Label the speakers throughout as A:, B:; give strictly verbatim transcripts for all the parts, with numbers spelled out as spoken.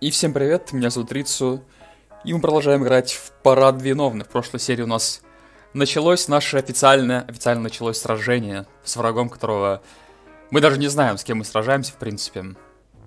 A: И всем привет, меня зовут Рицу, и мы продолжаем играть в Парад Виновных. В прошлой серии у нас началось наше официальное, официально началось сражение с врагом, которого мы даже не знаем, с кем мы сражаемся, в принципе.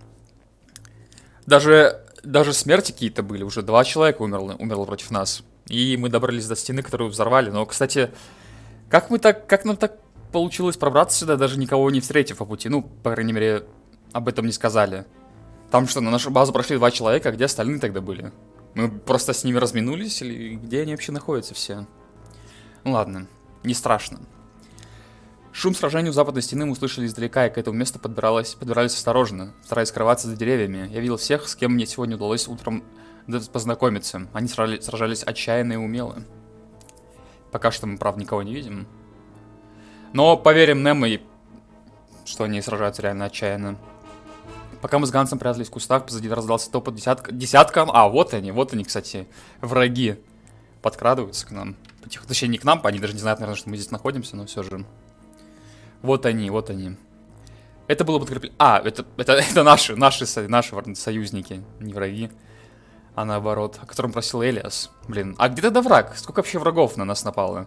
A: Даже, даже смерти какие-то были, уже два человека умерло, умерло против нас. И мы добрались до стены, которую взорвали. Но, кстати, как мы так, как нам так получилось пробраться сюда, даже никого не встретив по пути? Ну, по крайней мере, об этом не сказали. Там что, на нашу базу прошли два человека, а где остальные тогда были? Мы просто с ними разминулись, или где они вообще находятся все? Ну ладно, не страшно. Шум сражения у западной стены мы услышали издалека, и к этому месту подбирались, подбирались осторожно, стараясь скрываться за деревьями. Я видел всех, с кем мне сегодня удалось утром познакомиться. Они сражались, сражались отчаянно и умело. Пока что мы, правда, никого не видим. Но поверим Немо, что они сражаются реально отчаянно. Пока мы с Гансом прятались в кустах, позади раздался топот десятка, десяткам. А, вот они, вот они, кстати, враги. Подкрадываются к нам. Потихоньку, точнее, не к нам, они даже не знают, наверное, что мы здесь находимся, но все же. Вот они, вот они. Это было подкрепление. А, это, это, это наши, наши, наши союзники, не враги, а наоборот, о котором просил Элиас. Блин, а где тогда враг? Сколько вообще врагов на нас напало?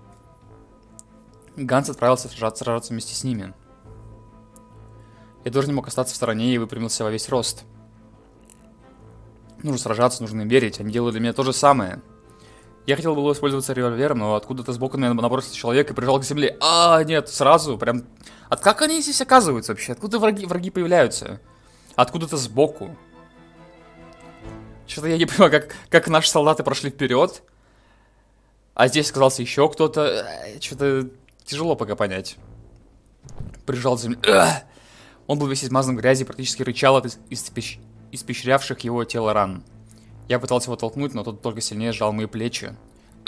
A: Ганс отправился сражаться, сражаться вместе с ними. Я тоже не мог остаться в стороне и выпрямился во весь рост. Нужно сражаться, нужно им верить. Они делают для меня то же самое. Я хотел было воспользоваться револьвером, но откуда-то сбоку на меня набросился человек и прижал к земле. А, нет, сразу, прям... От как они здесь оказываются вообще? Откуда враги, враги появляются? Откуда-то сбоку. Что-то я не понимаю, как, как наши солдаты прошли вперед, а здесь оказался еще кто-то. Что-то тяжело пока понять. Прижал к земле. Он был весь измазан в грязи, практически рычал от испещ... испещрявших его тело ран. Я пытался его толкнуть, но тот только сильнее сжал мои плечи.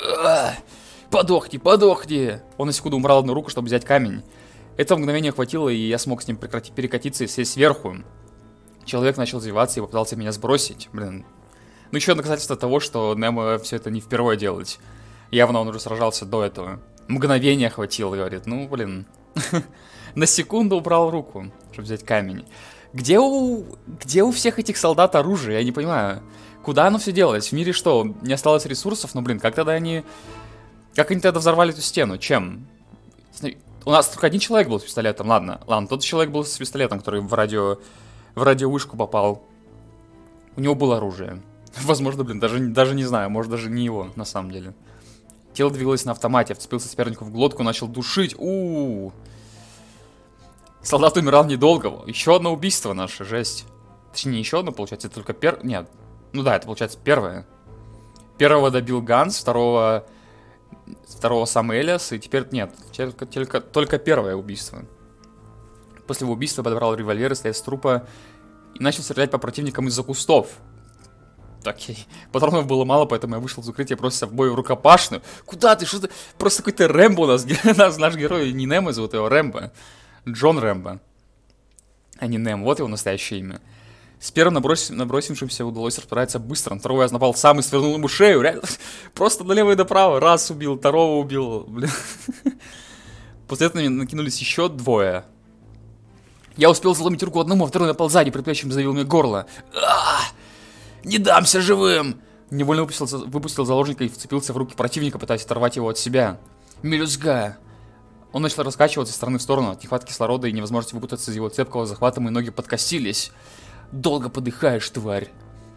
A: Подохни, подохни! Он на секунду убрал одну руку, чтобы взять камень. Этого мгновения хватило, и я смог с ним прекрати... перекатиться и сесть сверху. Человек начал извиваться и попытался меня сбросить. Блин. Ну еще доказательство того, что Немо все это не впервые делать. Явно он уже сражался до этого. Мгновения хватило, говорит. Ну, блин... На секунду убрал руку, чтобы взять камень. Где у... Где у всех этих солдат оружие? Я не понимаю. Куда оно все делось? В мире что, не осталось ресурсов? Ну, блин, как тогда они... Как они тогда взорвали эту стену? Чем? У нас только один человек был с пистолетом. Ладно, ладно, тот человек был с пистолетом, который в радио... В радиовышку попал. У него было оружие. Возможно, блин, даже, даже не знаю. Может, даже не его, на самом деле. Тело двигалось на автомате. Вцепился сопернику в глотку, начал душить. У-у-у. Солдат умирал недолго. Еще одно убийство наше, жесть. Точнее, еще одно, получается, это только первое. Нет. Ну да, это получается первое. Первого добил Ганс, второго... Второго сам Элиас, и теперь нет. Только, только, только первое убийство. После его убийства подобрал револьвер и стоял с трупа и начал стрелять по противникам из-за кустов. Окей. Патронов было мало, поэтому я вышел из укрытия, бросился в бой в рукопашную. Куда ты? Что ты? Просто какой-то Рэмбо у нас. нас. Наш герой не Немо зовут его, Рэмбо. Джон Рэмбо. А не Нэм, вот его настоящее имя. С первым наброс... набросившимся удалось расправиться быстро. На второго я напал сам и свернул ему шею. Реально. Просто налево и направо. Раз убил, второго убил. Блин. После этого накинулись еще двое. Я успел заломить руку одному, а второй напал сзади, предплечьем задавил мне горло. А-а-а! Не дамся живым! Невольно выпустил, выпустил заложника и вцепился в руки противника, пытаясь оторвать его от себя. Мелюзга! Он начал раскачиваться из стороны в сторону. От нехватки кислорода и невозможности выпутаться из его цепкого захвата мои ноги подкосились. Долго подыхаешь, тварь.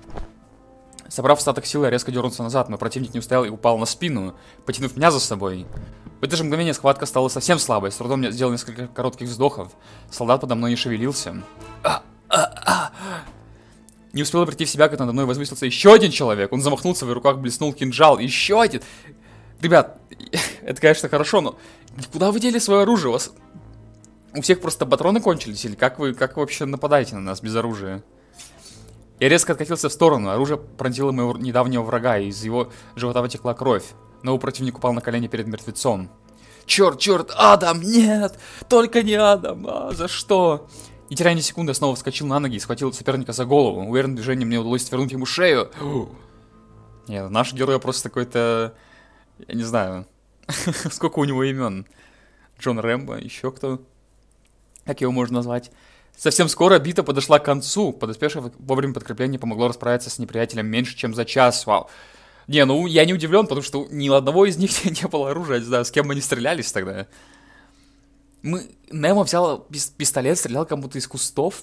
A: Собрав остаток силы, я резко дернулся назад. Мой противник не устоял и упал на спину, потянув меня за собой. В это же мгновение схватка стала совсем слабой. С трудом я сделал несколько коротких вздохов. Солдат подо мной не шевелился. А, а, а. Не успел прийти в себя, как надо мной возвысился еще один человек. Он замахнулся, в его руках блеснул кинжал. Еще один. Ребят, это, конечно, хорошо, но куда вы дели свое оружие? У вас у всех просто патроны кончились? Или как вы, как вы вообще нападаете на нас без оружия? Я резко откатился в сторону. Оружие пронзило моего недавнего врага, и из его живота вытекла кровь. Новый противник упал на колени перед мертвецом. Черт, черт, Адам, нет! Только не Адам! А, за что? Не теряя ни секунды, я снова вскочил на ноги и схватил соперника за голову. Уверенным движением мне удалось свернуть ему шею. Нет, наш герой просто какой-то... Я не знаю, сколько у него имен. Джон Рэмбо, еще кто? Как его можно назвать? Совсем скоро битва подошла к концу. Подоспевшее вовремя подкрепление помогло расправиться с неприятелем меньше, чем за час. Вау. Не, ну я не удивлен, потому что ни у одного из них не было оружия. Не знаю, с кем они стрелялись тогда. Мы... Немо взял пистолет, стрелял кому-то из кустов.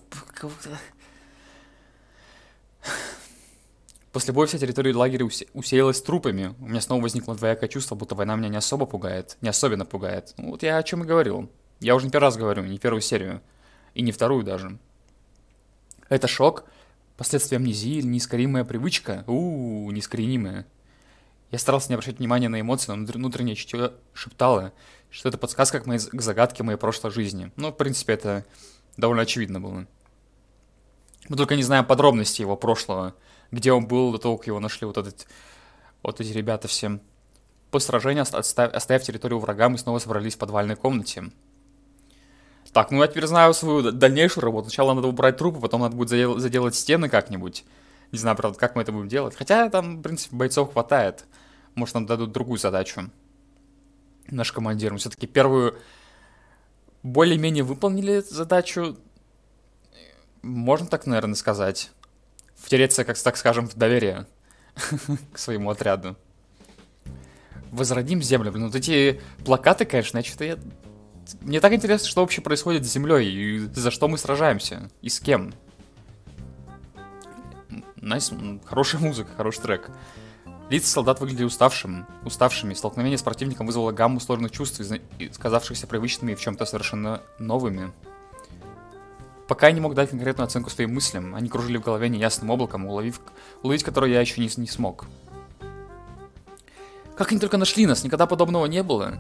A: После боя вся территория лагеря усе... усеялась трупами. У меня снова возникло двоякое чувство, будто война меня не особо пугает. Не особенно пугает. Ну, вот я о чем и говорил. Я уже не первый раз говорю, не первую серию. И не вторую даже. Это шок, последствия амнезии или неискоренимая привычка. У-у-у, неискоренимая. Я старался не обращать внимания на эмоции, но внутреннее чутье шептало, что это подсказка к, моей, к загадке моей прошлой жизни. Ну, в принципе, это довольно очевидно было. Мы только не знаем подробностей его прошлого. Где он был до того, как его нашли вот, этот, вот эти ребята все. После сражения, отстав, оставив территорию врага, мы снова собрались в подвальной комнате. Так, ну я теперь знаю свою дальнейшую работу. Сначала надо убрать трупы, потом надо будет задел, заделать стены как-нибудь. Не знаю, правда, как мы это будем делать. Хотя там, в принципе, бойцов хватает. Может, нам дадут другую задачу. Наш командир. Мы все-таки первую более-менее выполнили задачу. Можно так, наверное, сказать. Втереться, как, так скажем, в доверие к своему отряду. Возродим землю. Блин, вот эти плакаты, конечно, я что-то... Я... Мне так интересно, что вообще происходит с землей, и за что мы сражаемся, и с кем. Найс, хорошая музыка, хороший трек. Лица солдат выглядели уставшим, уставшими. Столкновение с противником вызвало гамму сложных чувств, казавшихся привычными и в чем-то совершенно новыми. Пока я не мог дать конкретную оценку своим мыслям, они кружили в голове неясным облаком, уловив, уловить которое я еще не, не смог. Как они только нашли нас, никогда подобного не было.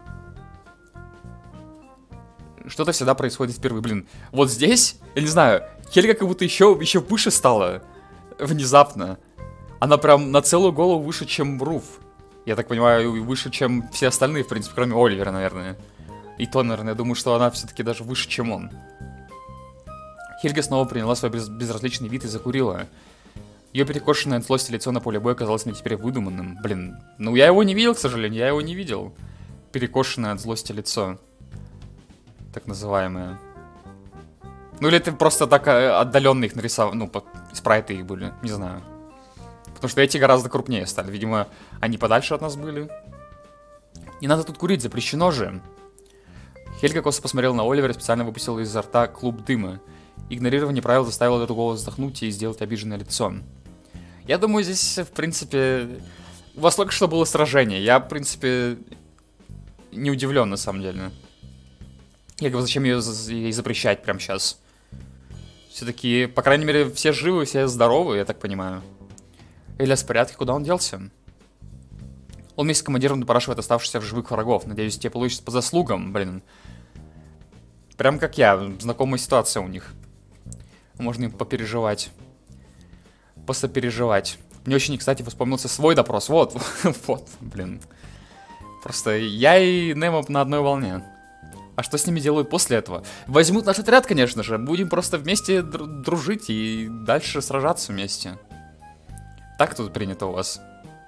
A: Что-то всегда происходит впервые, блин. Вот здесь, я не знаю, Хельга как будто еще, еще выше стала. Внезапно. Она прям на целую голову выше, чем Руф. Я так понимаю, выше, чем все остальные, в принципе, кроме Оливера, наверное. И то, наверное, я думаю, что она все-таки даже выше, чем он. Хельга снова приняла свой без безразличный вид и закурила. Ее перекошенное от злости лицо на поле боя казалось мне теперь выдуманным. Блин, ну я его не видел, к сожалению, я его не видел. Перекошенное от злости лицо. Так называемое. Ну или это просто так отдаленно их нарисовал, ну, спрайты их были, не знаю. Потому что эти гораздо крупнее стали, видимо, они подальше от нас были. Не надо тут курить, запрещено же. Хельга косо посмотрел на Оливера и специально выпустил изо рта клуб дыма. Игнорирование правил заставило эту голову вздохнуть и сделать обиженное лицо. Я думаю, здесь, в принципе... У вас только что было сражение. Я, в принципе, не удивлен, на самом деле. Я говорю, зачем ее, ей запрещать прямо сейчас? Все-таки, по крайней мере, все живы, все здоровы, я так понимаю. Элиас в порядке, куда он делся? Он вместе с командиром допрашивает оставшихся в живых врагов. Надеюсь, тебе получится по заслугам, блин. Прям как я, знакомая ситуация у них. Можно им попереживать. Посопереживать. Мне очень, кстати, вспомнился свой допрос. Вот, вот, блин. Просто я и Немо на одной волне. А что с ними делают после этого? Возьмут наш отряд, конечно же. Будем просто вместе дружить и дальше сражаться вместе. Так тут принято у вас.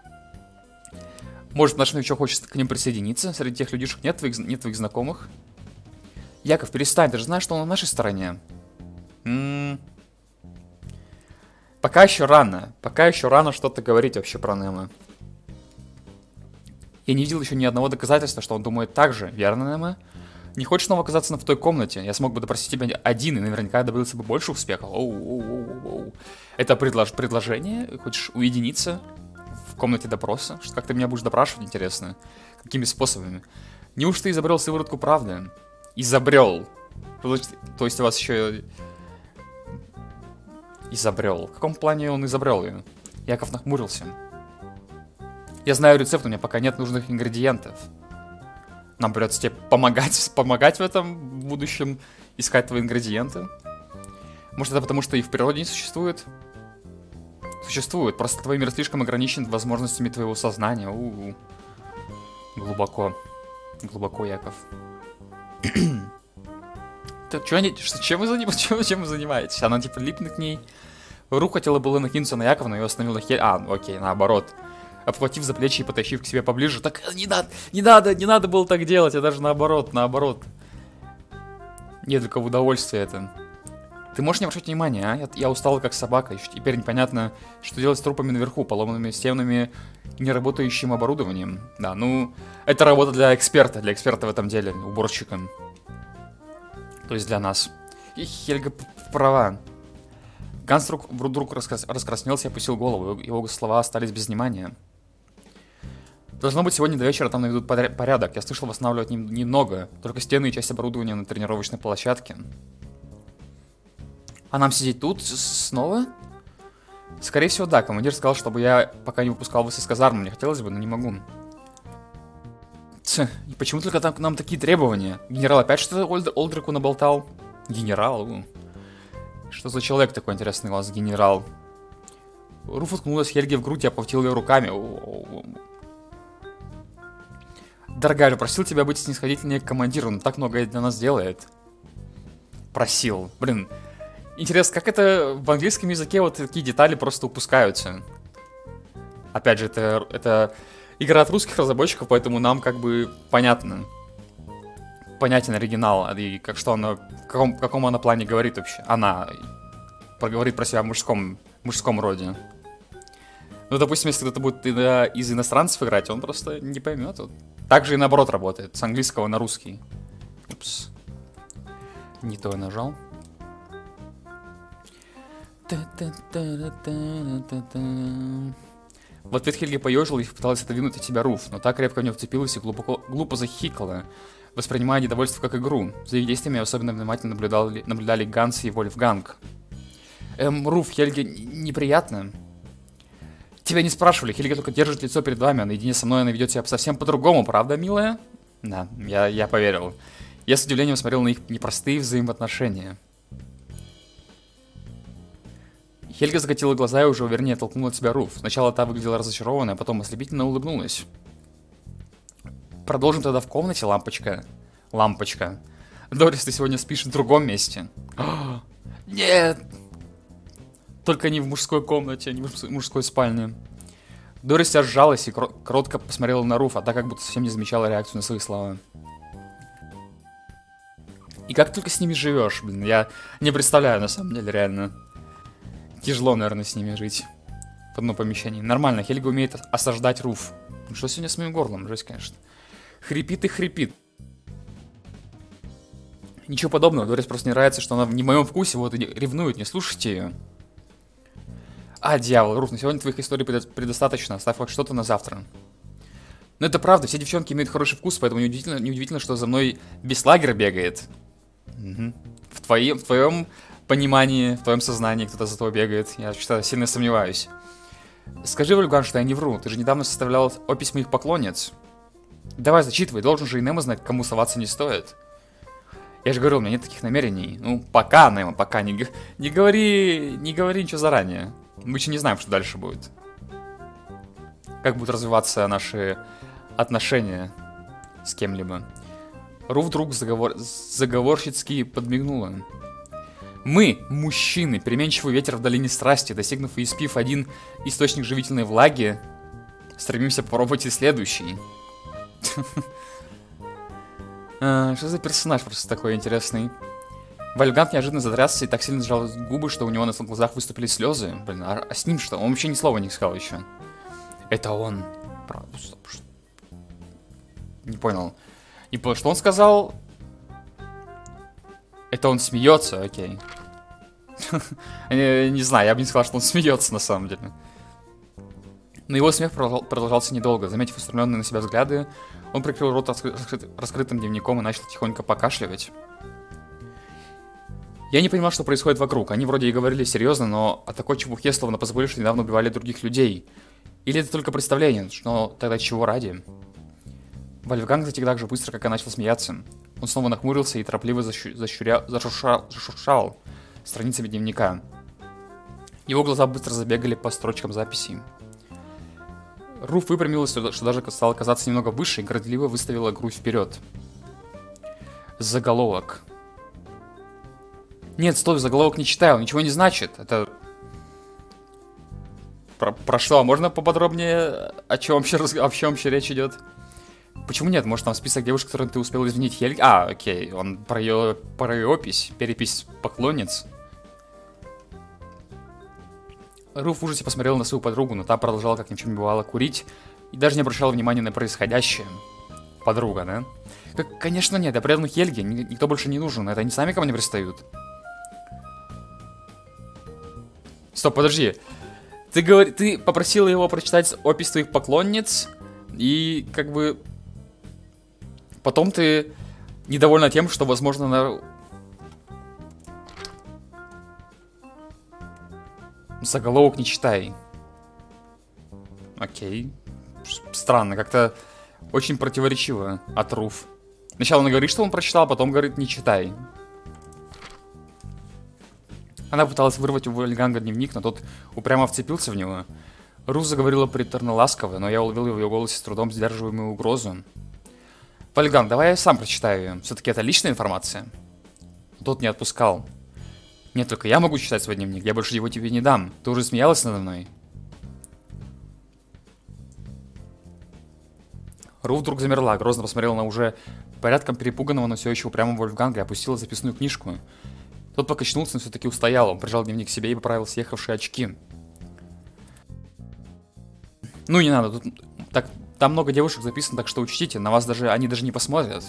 A: Может, наш новичок хочет к ним присоединиться? Среди тех людишек нет твоих, нет твоих знакомых? Яков, перестань, ты же знаешь, что он на нашей стороне. М-м-м. Пока еще рано. Пока еще рано что-то говорить вообще про Немо. Я не видел еще ни одного доказательства, что он думает так же. Верно, Немо? Не хочешь снова оказаться в той комнате? Я смог бы допросить тебя один и наверняка добился бы больше успехов. Оу-оу-оу-оу. Это предлож предложение? Хочешь уединиться в комнате допроса? Что, как ты меня будешь допрашивать, интересно? Какими способами? Неужто ты изобрел сыворотку правды? Изобрел. То есть у вас еще... Изобрел. В каком плане он изобрел ее? Яков нахмурился. Я знаю рецепт, у меня пока нет нужных ингредиентов. Нам придется тебе помогать, помогать в этом в будущем, искать твои ингредиенты. Может, это потому, что их в природе не существует? Существует, просто твой мир слишком ограничен возможностями твоего сознания. У-у-у. Глубоко. Глубоко, Яков. Ты, чё, они, что, чем, вы заним, чем, чем вы занимаетесь? Она типа липнет к ней. Рук хотела было накинуться на Якова, но ее остановила Хель... А, окей, наоборот. Обхватив за плечи и потащив к себе поближе. Так, не надо, не надо, не надо было так делать, а даже наоборот, наоборот. Нет только в удовольствие это. Ты можешь не обращать внимания, а? Я, я устал как собака. Еще теперь непонятно, что делать с трупами наверху, поломанными стенами и неработающим оборудованием. Да, ну, это работа для эксперта, для эксперта в этом деле, уборщика. То есть для нас. И Хельга права. Ганс вдруг, вдруг раскрас, раскраснелся и опустил голову. Его слова остались без внимания. Должно быть, сегодня до вечера там наведут порядок. Я слышал, восстанавливать немного. Только стены и часть оборудования на тренировочной площадке. А нам сидеть тут снова? Скорее всего, да. Командир сказал, чтобы я пока не выпускал вас из казармы. Мне хотелось бы, но не могу. Ть, и почему только там к нам такие требования? Генерал опять что-то Олд Олдрику наболтал? Генерал? Что за человек такой, интересный у вас, генерал? Руф уткнулась Хельге в грудь и обхватил ее руками. Дорогая, я просил тебя быть снисходительнее к командиру, он так многое для нас делает. Просил. Блин. Интересно, как это в английском языке вот такие детали просто упускаются? Опять же, это, это игра от русских разработчиков, поэтому нам как бы понятно. Понятен оригинал, и как что она, в каком, в каком она плане говорит вообще. Она проговорит про себя в мужском, мужском роде. Ну, допустим, если кто-то будет из иностранцев играть, он просто не поймет. Вот. Так же и наоборот работает, с английского на русский. Упс. Не то я нажал. В ответ Хельги поежил и попыталась отодвинуть от себя Руф, но так крепко в нее вцепилась и глубоко, глупо захихикала, воспринимая недовольство как игру. За их действиями особенно внимательно наблюдали, наблюдали Ганс и Вольфганг. Эм, Руф, Хельге неприятно. Тебя не спрашивали, Хельга только держит лицо перед вами, а наедине со мной она ведет себя совсем по-другому, правда, милая? Да, я, я поверил. Я с удивлением смотрел на их непростые взаимоотношения. Хельга закатила глаза и уже увереннее толкнула от себя Руф. Сначала та выглядела разочарованной, а потом ослепительно улыбнулась. Продолжим тогда в комнате, лампочка. Лампочка. Дорис, ты сегодня спишь в другом месте. О, нет! Только не в мужской комнате, не в мужской спальне. Дорис вся сжалась и кротко посмотрела на Руф, а та как будто совсем не замечала реакцию на свои слова. И как только с ними живешь, блин, я не представляю, на самом деле, реально. Тяжело, наверное, с ними жить в одном помещении. Нормально, Хельга умеет осаждать Руф. Ну что сегодня с моим горлом? Жесть, конечно. Хрипит и хрипит. Ничего подобного, Дорис просто не нравится, что она не в моем вкусе, вот и ревнует, не слушайте ее. А, дьявол, Руф, на сегодня твоих историй предостаточно, оставь хоть что-то на завтра. Но это правда, все девчонки имеют хороший вкус, поэтому неудивительно, неудивительно что за мной Беслагер бегает. Угу. В, твоем, в твоем понимании, в твоем сознании кто-то за тобой бегает, я что-то сильно сомневаюсь. Скажи, Вольфган, что я не вру, ты же недавно составлял опись моих поклонниц. Давай, зачитывай, должен же и Немо знать, кому соваться не стоит. Я же говорил, у меня нет таких намерений. Ну, пока, Немо, пока, не, не говори, не говори ничего заранее. Мы еще не знаем, что дальше будет. Как будут развиваться наши отношения с кем-либо. Ру вдруг заговор... заговорщицки подмигнула. Мы, мужчины, переменчивый ветер в долине страсти, достигнув и испив один источник живительной влаги, стремимся попробовать и следующий. Что за персонаж просто такой интересный? Вольфганг неожиданно затрясся и так сильно сжал губы, что у него на глазах выступили слезы. Блин, а, а с ним что? Он вообще ни слова не сказал еще. Это он. Не понял. Не понял, что он сказал? Это он смеется, окей. Не знаю, я бы не сказал, что он смеется на самом деле. Но его смех продолжался недолго. Заметив устремленные на себя взгляды, он прикрыл рот раскрытым дневником и начал тихонько покашливать. Я не понимал, что происходит вокруг. Они вроде и говорили серьезно, но о такой чепухе словно позабыли, что недавно убивали других людей. Или это только представление, но тогда чего ради? Вольфганг затих так же быстро, как и начал смеяться. Он снова нахмурился и торопливо защу... защуря... зашуршал... зашуршал страницами дневника. Его глаза быстро забегали по строчкам записей. Руф выпрямилась, что даже стало казаться немного выше, и горделиво выставила грудь вперед. Заголовок. Нет, стой, заголовок не читаю, он ничего не значит. Это... Про, про что? Можно поподробнее, о чем вообще, о чем вообще речь идет? Почему нет? Может, там список девушек, которые ты успел извинить Хельги? А, окей, он про ее, про ее опись, перепись поклонниц. Руф в ужасе посмотрел на свою подругу, но та продолжала, как ни в чем не бывало, курить и даже не обращала внимания на происходящее. Подруга, да? Как, конечно, нет, я предан Хельге, никто больше не нужен, это они сами ко мне пристают. Стоп, подожди. Ты, говор... ты попросила его прочитать опись твоих поклонниц, и как бы... Потом ты недовольна тем, что, возможно, на... Заголовок не читай. Окей. Странно, как-то очень противоречиво от Руф. Сначала она говорит, что он прочитал, потом говорит, не читай. Она пыталась вырвать у Вольфганга дневник, но тот упрямо вцепился в него. Руф заговорила приторно ласково, но я уловил в ее голосе с трудом сдерживаемую угрозу. Вольфганг, давай я сам прочитаю ее. Все-таки это личная информация. Тот не отпускал. Нет, только я могу читать свой дневник, я больше его тебе не дам. Ты уже смеялась надо мной? Руф вдруг замерла, грозно посмотрела на уже порядком перепуганного, но все еще упрямого Вольфганга и опустила записную книжку. Тот покачнулся, но все-таки устоял. Он прижал дневник к себе и поправил съехавшие очки. Ну, не надо, тут так, там много девушек записано, так что учтите, на вас даже, они даже не посмотрят.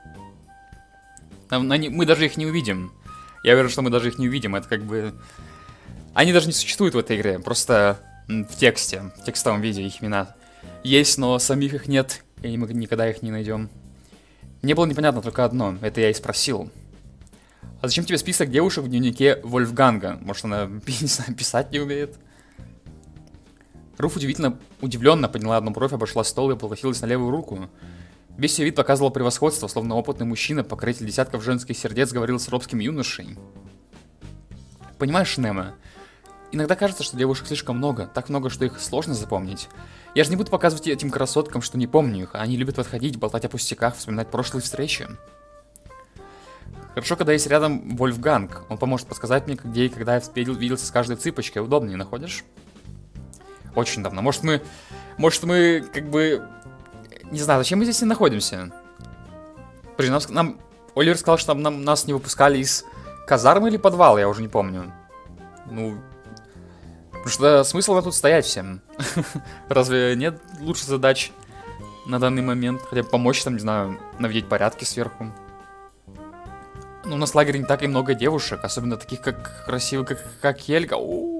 A: Там, они, мы даже их не увидим. Я уверен, что мы даже их не увидим, это как бы... Они даже не существуют в этой игре, просто в тексте, в текстовом виде их имена есть, но самих их нет, и мы никогда их не найдем. Мне было непонятно только одно, это я и спросил. А зачем тебе список девушек в дневнике Вольфганга? Может, она, не знаю, писать не умеет? Руф удивительно, удивленно подняла одну бровь, обошла стол и облокотилась на левую руку. Весь ее вид показывал превосходство, словно опытный мужчина, покоритель десятков женских сердец, говорил с робским юношей. Понимаешь, Немо, иногда кажется, что девушек слишком много, так много, что их сложно запомнить. Я же не буду показывать этим красоткам, что не помню их, а они любят подходить, болтать о пустяках, вспоминать прошлые встречи. Хорошо, когда есть рядом Вольфганг, он поможет подсказать мне, где и когда я виделся с каждой цыпочкой, удобнее, находишь? Очень давно. Может мы, может мы, как бы... Не знаю, зачем мы здесь не находимся? Подожди, нам, нам Оливер сказал, что нам, нас не выпускали из казармы или подвала, я уже не помню. Ну, потому что смысл нам тут стоять всем. Разве нет лучших задач на данный момент? Хотя бы помочь там, не знаю, наведить порядки сверху. Ну, у нас в лагере не так и много девушек, особенно таких, как красивых, как, как Хельга.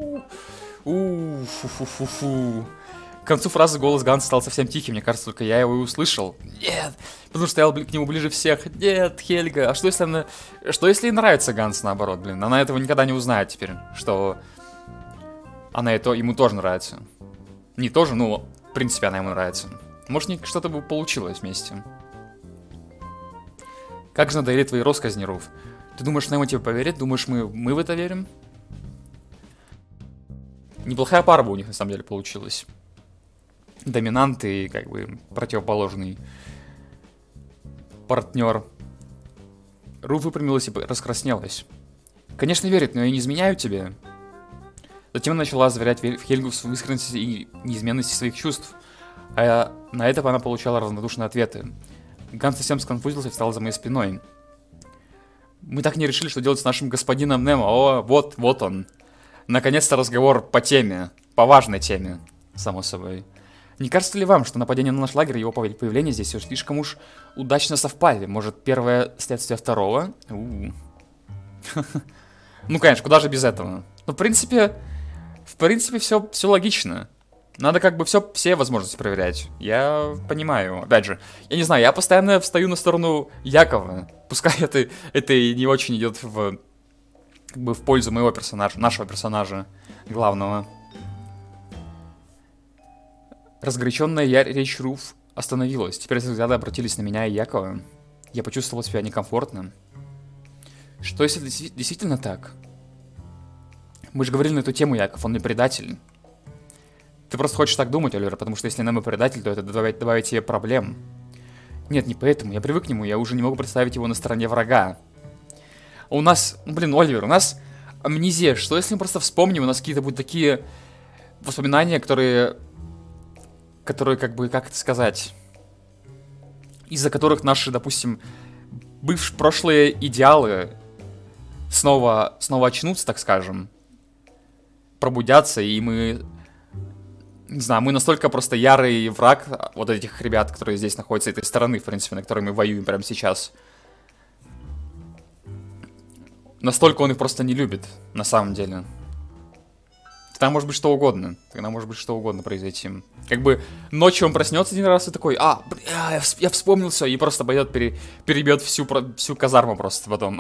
A: У-фу-фу-фу-фу. К концу фразы голос Ганса стал совсем тихим, мне кажется, только я его и услышал. Нет, потому что стоял к нему ближе всех. Нет, Хельга, а что если она... Что если ей нравится Ганс, наоборот, блин? Она этого никогда не узнает теперь, что... Она это ему тоже нравится. Не тоже, ну, в принципе, она ему нравится. Может, что-то бы получилось вместе. Как же надоели твои россказни, Руф? Ты думаешь, Немо тебе поверит? Думаешь, мы, мы в это верим? Неплохая пара бы у них, на самом деле, получилась. Доминант и, как бы, противоположный партнер. Руф выпрямилась и раскраснелась. Конечно, верит, но я не изменяю тебе. Затем она начала заверять в Хельгу в искренности и неизменности своих чувств. А на это она получала равнодушные ответы. Ганс совсем сконфузился и встал за моей спиной. Мы так не решили, что делать с нашим господином Немо. О, вот, вот он. Наконец-то разговор по теме. По важной теме, само собой. Не кажется ли вам, что нападение на наш лагерь и его появление здесь все слишком уж удачно совпали? Может, первое следствие второго? Ну, конечно, куда же без этого? Но, в принципе, в принципе, все, все логично. Надо как бы все, все возможности проверять. Я понимаю. Опять же, я не знаю, я постоянно встаю на сторону Якова. Пускай это, это и не очень идет в, как бы в пользу моего персонажа, нашего персонажа главного. Разгоряченная я речь Руф остановилась. Теперь взгляды обратились на меня и Якова. Я почувствовал себя некомфортно. Что если действительно так? Мы же говорили на эту тему, Яков, он не предатель. Ты просто хочешь так думать, Оливер, потому что если нам и предатель, то это добавит, добавит тебе проблем. Нет, не поэтому. Я привык к нему, я уже не могу представить его на стороне врага. У нас, ну, блин, Оливер, у нас амнезия. Что если мы просто вспомним, у нас какие-то будут такие воспоминания, которые... Которые, как бы, как это сказать... Из-за которых наши, допустим, бывшие прошлые идеалы снова, снова очнутся, так скажем. пробудятся, и мы... Не знаю, мы настолько просто ярый враг вот этих ребят, которые здесь находятся, этой стороны, в принципе, на которой мы воюем прямо сейчас. Настолько он их просто не любит, на самом деле. Тогда может быть что угодно. Тогда может быть что угодно произойти. Как бы ночью он проснется один раз и такой, а, бля, я, вс я вспомнил все, и просто пойдет, пере перебьет всю, всю казарму просто потом.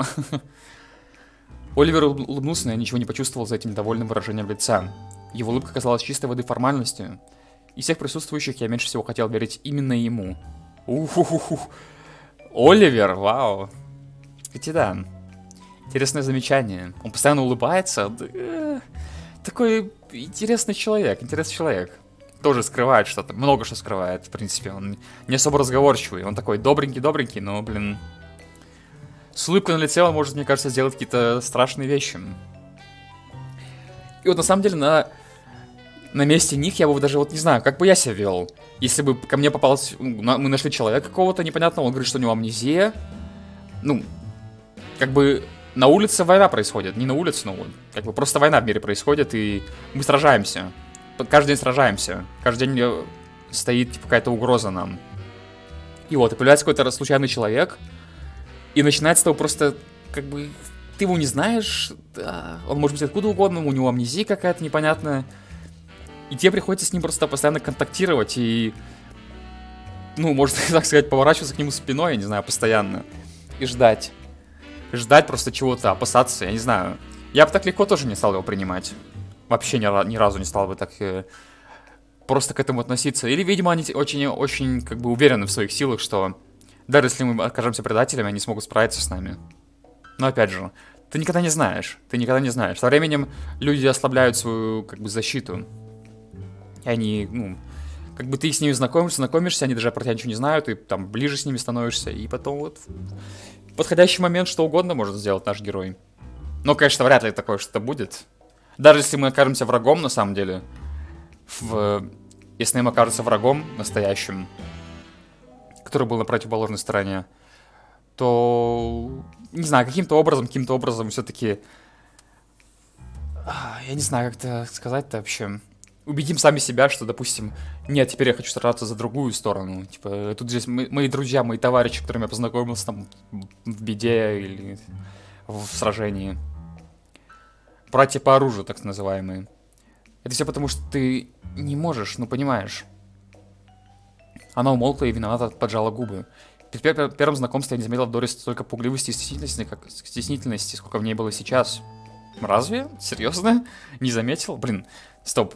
A: Оливер улыбнулся, но я ничего не почувствовал за этим довольным выражением лица. Его улыбка казалась чистой воды формальностью. Из всех присутствующих я меньше всего хотел верить именно ему. Уху-ху-ху. Оливер, вау. Кстати, да. Интересное замечание. Он постоянно улыбается. Такой интересный человек, интересный человек. Тоже скрывает что-то, много что скрывает, в принципе. Он не особо разговорчивый. Он такой добренький-добренький, но, блин... С улыбкой на лице он может, мне кажется, сделать какие-то страшные вещи. И вот на самом деле на, на месте них я бы даже вот не знаю, как бы я себя вел. Если бы ко мне попалось... Мы нашли человека какого-то непонятного, он говорит, что у него амнезия. Ну, как бы на улице война происходит. Не на улице, но как бы просто война в мире происходит, и мы сражаемся. Каждый день сражаемся. Каждый день стоит типа, какая-то угроза нам. И вот, и появляется какой-то случайный человек... И начинается с того просто, как бы, ты его не знаешь, да, он может быть откуда угодно, у него амнезия какая-то непонятная. И тебе приходится с ним просто постоянно контактировать и, ну, можно так сказать, поворачиваться к нему спиной, я не знаю, постоянно. И ждать. Ждать просто чего-то, опасаться, я не знаю. Я бы так легко тоже не стал его принимать. Вообще ни, ни разу не стал бы так э, просто к этому относиться. Или, видимо, они очень-очень, как бы, уверены в своих силах, что... Даже если мы окажемся предателями, они смогут справиться с нами. Но опять же, ты никогда не знаешь. Ты никогда не знаешь. Со временем люди ослабляют свою, как бы, защиту. И они, ну... Как бы ты с ними знакомишься, знакомишься, они даже про тебя ничего не знают, и там ближе с ними становишься. И потом вот... В подходящий момент что угодно может сделать наш герой. Но, конечно, вряд ли такое что-то будет. Даже если мы окажемся врагом, на самом деле... В... Если им окажется врагом настоящим... который был на противоположной стороне, то, не знаю, каким-то образом, каким-то образом все-таки, я не знаю, как это сказать-то вообще, убедим сами себя, что, допустим, нет, теперь я хочу сражаться за другую сторону, типа, тут здесь мы, мои друзья, мои товарищи, с которыми я познакомился там в беде или в сражении, братья по оружию, так называемые, это все потому, что ты не можешь, ну, понимаешь. Она умолкла и виновато поджала губы. При первом знакомстве я не заметил в Доре столько пугливости и стеснительности, как стеснительности, сколько в ней было сейчас. Разве? Серьезно? Не заметил? Блин, стоп.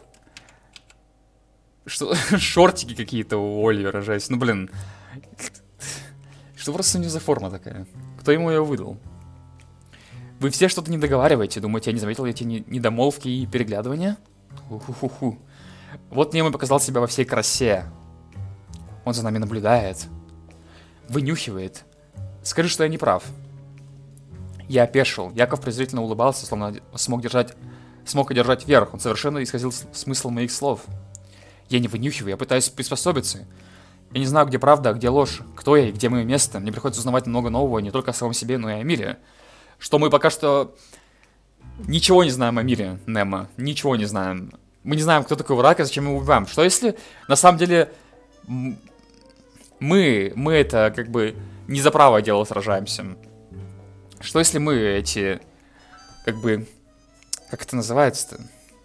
A: Что? Шортики какие-то у Оливера, жесть. Ну, блин. Что просто у него за форма такая? Кто ему ее выдал? Вы все что-то не договариваете. Думаете, я не заметил эти недомолвки и переглядывания? Уху-ху-ху. Вот мне он показал себя во всей красе. Он за нами наблюдает. Вынюхивает. Скажи, что я не прав. Я опешил. Яков презрительно улыбался, словно смог держать... Смог одержать верх. Он совершенно исказил смысл моих слов. Я не вынюхиваю, я пытаюсь приспособиться. Я не знаю, где правда, а где ложь. Кто я и где мое место. Мне приходится узнавать много нового, не только о самом себе, но и о мире. Что мы пока что... Ничего не знаем о мире, Немо. Ничего не знаем. Мы не знаем, кто такой враг и зачем мы его убиваем. Что если, на самом деле... Мы, мы это как бы не за правое дело сражаемся. Что если мы эти, как бы, как это называется-то?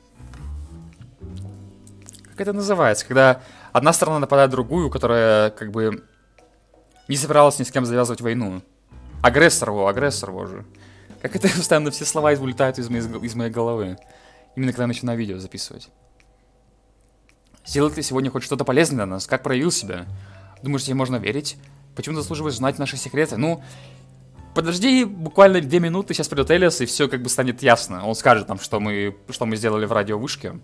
A: Как это называется? Когда одна сторона нападает на другую, которая как бы не собиралась ни с кем завязывать войну. Агрессор его, агрессор его же. Как это постоянно все слова вылетают из моей, из моей головы. Именно когда я начинаю видео записывать. Сделал ты сегодня хоть что-то полезное для нас? Как проявил себя? Думаешь, тебе можно верить? Почему заслуживаешь знать наши секреты? Ну, подожди буквально две минуты, сейчас придет Элиас, и все как бы станет ясно. Он скажет нам, что мы, что мы сделали в радиовышке.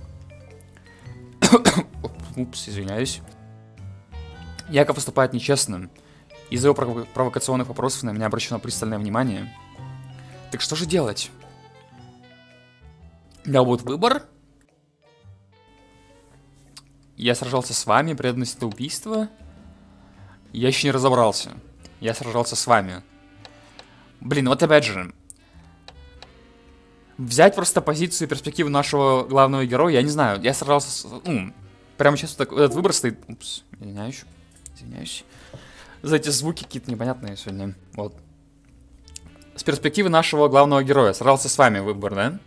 A: Упс, извиняюсь. Яков поступает нечестно. Из-за его прово провокационных вопросов на меня обращено пристальное внимание. Так что же делать? У меня будет выбор. Я сражался с вами, преданность это убийство. Я еще не разобрался. Я сражался с вами. Блин, вот опять же. взять просто позицию и перспективу нашего главного героя, я не знаю, я сражался с... Ну, прямо сейчас вот так, этот выбор стоит... Упс, извиняюсь, извиняюсь. За эти звуки какие-то непонятные сегодня, вот. С перспективы нашего главного героя, сражался с вами выбор, да?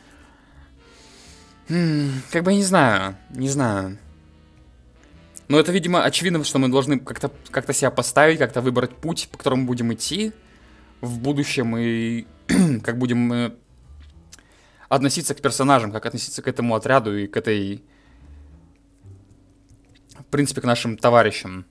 A: М-м, как бы я не знаю, не знаю. Но это, видимо, очевидно, что мы должны как-то как-то себя поставить, как-то выбрать путь, по которому будем идти в будущем, и как будем э, относиться к персонажам, как относиться к этому отряду и к этой, в принципе, к нашим товарищам.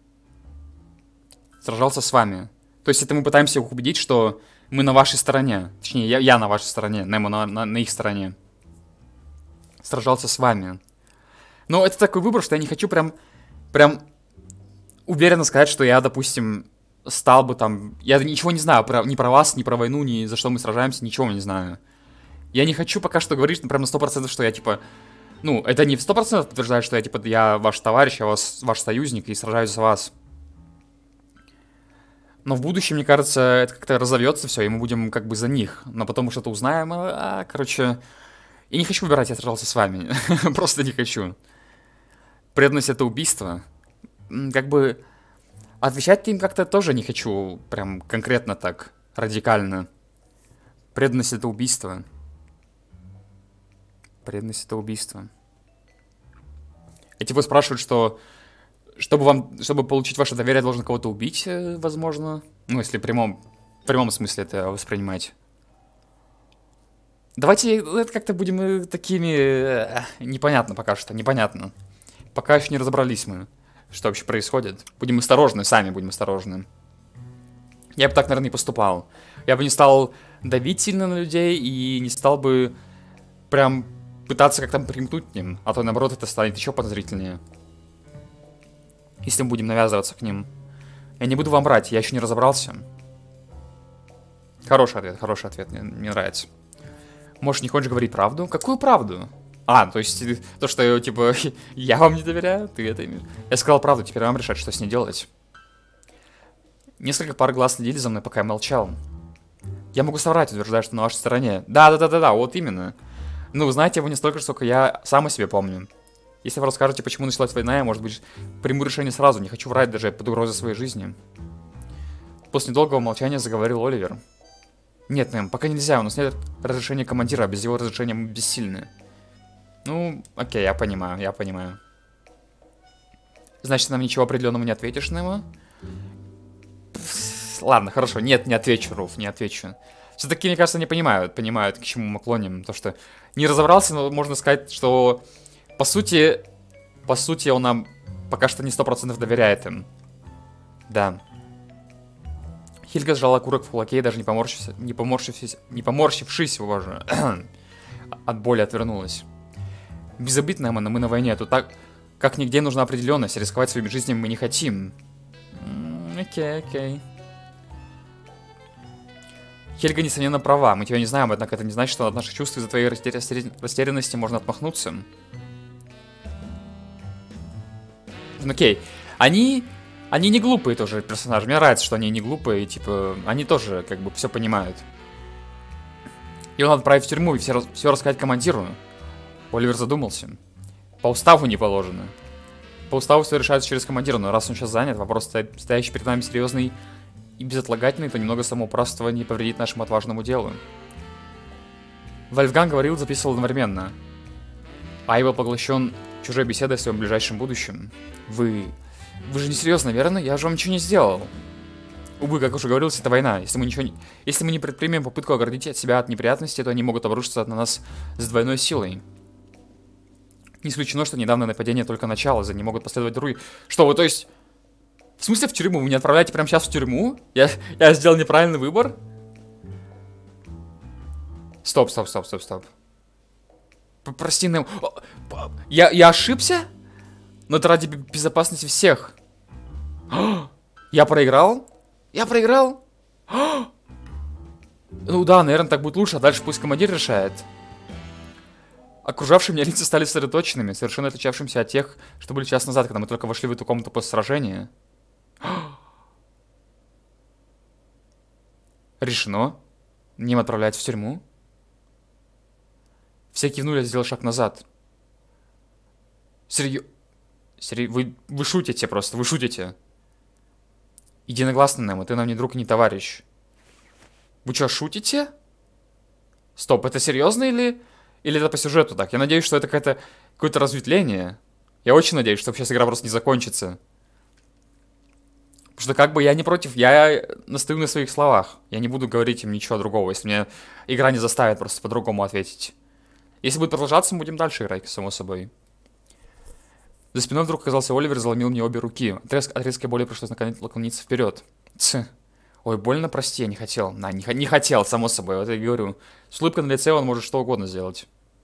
A: Сражался с вами. То есть это мы пытаемся их убедить, что мы на вашей стороне. Точнее, я, я на вашей стороне, Немо на, на, на их стороне. Сражался с вами. Но это такой выбор, что я не хочу прям, прям уверенно сказать, что я, допустим, стал бы там... Я ничего не знаю про, ни про вас, ни про войну, ни за что мы сражаемся, ничего не знаю. Я не хочу пока что говорить, ну, прям на сто процентов, что я, типа... Ну, это не в сто процентов подтверждает, что я, типа, я ваш товарищ, я вас, ваш союзник и сражаюсь за вас. Но в будущем, мне кажется, это как-то разовьется все, и мы будем как бы за них. Но потом мы что-то узнаем, а, короче... Я не хочу выбирать, я сражался с вами. Просто не хочу. Преданность — это убийство. Как бы... Отвечать им как-то тоже не хочу, прям конкретно так, радикально. Преданность — это убийство. Преданность — это убийство. Эти вы спрашивают, что... Чтобы вам, чтобы получить ваше доверие, должен кого-то убить, возможно. Ну, если в прямом, в прямом смысле это воспринимать. Давайте это как-то будем такими... Непонятно пока что, непонятно. Пока еще не разобрались мы, что вообще происходит. Будем осторожны, сами будем осторожны. Я бы так, наверное, не поступал. Я бы не стал давить сильно на людей и не стал бы прям пытаться как-то примкнуть к ним. А то, наоборот, это станет еще подозрительнее. Если мы будем навязываться к ним. Я не буду вам врать, я еще не разобрался. Хороший ответ, хороший ответ, мне, мне нравится. Может, не хочешь говорить правду? Какую правду? А, то есть то, что, типа, я вам не доверяю, ты это имеешь. Я сказал правду, теперь вам решать, что с ней делать. Несколько пар глаз следили за мной, пока я молчал. Я могу соврать, утверждая, что на вашей стороне. Да-да-да-да-да, вот именно. Ну, вы знаете его не столько, сколько я сам о себе помню. Если вы расскажете, почему началась война, я, может быть, приму решение сразу. Не хочу врать даже под угрозой своей жизни. После недолгого молчания заговорил Оливер. Нет, мэм, пока нельзя, у нас нет разрешения командира, а без его разрешения мы бессильны. Ну, окей, я понимаю, я понимаю. Значит, ты нам ничего определенного не ответишь, Немо? Ладно, хорошо, нет, не отвечу, Руф, не отвечу. Все-таки, мне кажется, не понимают, понимают, к чему мы клоним. То, что не разобрался, но можно сказать, что... По сути, по сути, он нам пока что не сто процентов доверяет им. Да. Хильга сжала окурок в кулаке и даже не поморщившись, не поморщившись, не поморщившись, боже, от боли отвернулась. Безобидно, Эмма, но мы на войне, тут так, как нигде нужна определенность, рисковать своими жизнями мы не хотим. Окей, окей. Хельга, несомненно, права, мы тебя не знаем, однако это не значит, что от наших чувств из-за твоей растерянности можно отмахнуться. Ну, окей. Они... Они не глупые тоже персонажи. Мне нравится, что они не глупые. И, типа, они тоже, как бы, все понимают. Его надо отправить в тюрьму и все, все рассказать командиру. Оливер задумался. По уставу не положено. По уставу все решается через командира, но раз он сейчас занят, вопрос, стоящий перед нами серьезный и безотлагательный, то немного самоуправства не повредит нашему отважному делу. Вольфган говорил, записывал одновременно. А его поглощен чужой беседой в своем ближайшем будущем. Вы... Вы же не серьезно, верно? Я же вам ничего не сделал. Увы, как уже говорилось, это война. Если мы, ничего не... Если мы не предпримем попытку оградить от себя от неприятностей, то они могут обрушиться на нас с двойной силой. Не исключено, что недавнее нападение только начало, за ним могут последовать другие. Что вы, то есть... В смысле в тюрьму? Вы меня отправляете прямо сейчас в тюрьму? Я, я сделал неправильный выбор? Стоп, стоп, стоп, стоп, стоп. Прости, Нэм. Я, я ошибся? Но это ради безопасности всех. Я проиграл? Я проиграл? Ну да, наверное, так будет лучше, а дальше пусть командир решает. Окружавшие меня лица стали сосредоточенными, совершенно отличавшимся от тех, что были час назад, когда мы только вошли в эту комнату после сражения. Решено. Ним отправлять в тюрьму. Все кивнули, я сделал шаг назад. Серьё... Серьё... Вы... вы шутите просто, вы шутите. Единогласно, Немо, ты нам не друг и не товарищ. Вы что, шутите? Стоп, это серьезно или... Или это по сюжету так? Я надеюсь, что это какое-то... какое-то разветвление. Я очень надеюсь, что сейчас игра просто не закончится. Потому что как бы я не против, я настаю на своих словах. Я не буду говорить им ничего другого, если мне игра не заставит просто по-другому ответить. Если будет продолжаться, мы будем дальше играть, само собой. За спиной вдруг оказался Оливер, заломил мне обе руки. От, резк... От резкой боли пришлось наклониться вперед. Ц. Ой, больно, прости, я не хотел. На, не, не хотел, само собой, вот я и говорю. С улыбкой на лице он может что угодно сделать.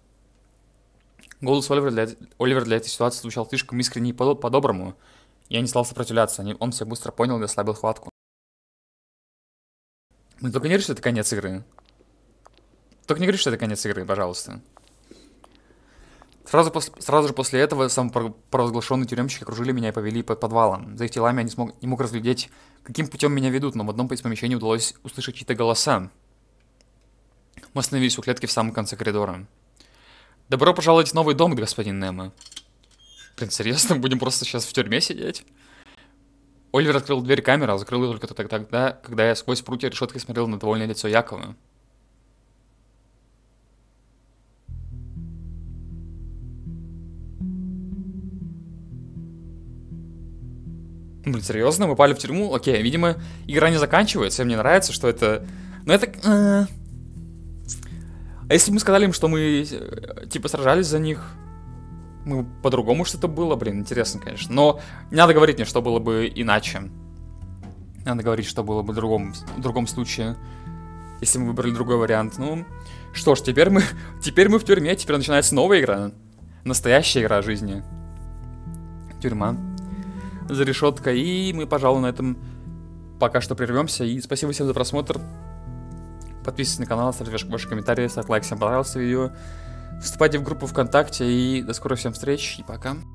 A: Голос Оливера для, Оливер для этой ситуации звучал слишком искренне и по-доброму. Я не стал сопротивляться, он все быстро понял и ослабил хватку. Ну только не говори, что это конец игры. Только не говори, что это конец игры, пожалуйста. Сразу, после, сразу же после этого самопровозглашенные тюремщики окружили меня и повели под подвалом. За их телами я не, смог, не мог разглядеть, каким путем меня ведут, но в одном из помещений удалось услышать чьи-то голоса. Мы остановились у клетки в самом конце коридора. «Добро пожаловать в новый дом, господин Немо». Блин, серьезно? Будем просто сейчас в тюрьме сидеть? Оливер открыл дверь камеры, а закрыл ее только тогда, когда я сквозь прутья решеткой смотрел на довольное лицо Якова. Блин, серьезно? Мы попали в тюрьму? Окей, видимо, игра не заканчивается, мне нравится, что это... Но это... А если бы мы сказали им, что мы, типа, сражались за них... Мы по-другому что-то было, блин, интересно, конечно. Но не надо говорить мне, что было бы иначе. Надо говорить, что было бы в другом, в другом случае, если мы выбрали другой вариант. Ну, что ж, теперь мы, теперь мы в тюрьме, теперь начинается новая игра. Настоящая игра жизни. Тюрьма. За решеткой. И мы, пожалуй, на этом пока что прервемся. И спасибо всем за просмотр. Подписывайтесь на канал, ставьте ваши комментарии, ставьте лайк, если вам понравилось видео. Вступайте в группу ВКонтакте и до скорых всем встреч и пока.